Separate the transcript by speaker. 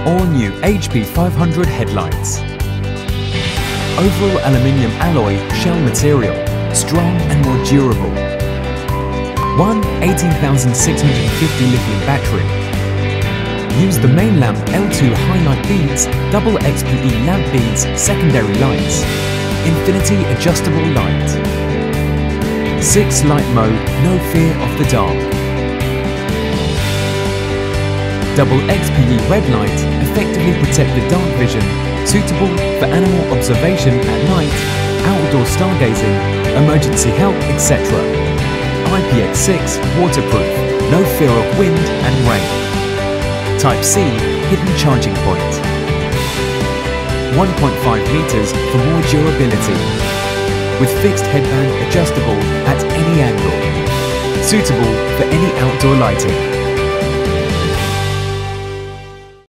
Speaker 1: All new HP 500 headlights. Overall aluminium alloy shell material, strong and more durable. One 18,650 lithium battery. Use the main lamp L2 highlight beads, double XPE lamp beads, secondary lights. Infinity adjustable light. 6 light mode, no fear of the dark. Double XPE red light effectively protect the dark vision, suitable for animal observation at night, outdoor stargazing, emergency help, etc. IPX6 waterproof, no fear of wind and rain. Type C hidden charging point. 1.5 meters for more durability. With fixed headband adjustable at any angle. Suitable for any outdoor lighting.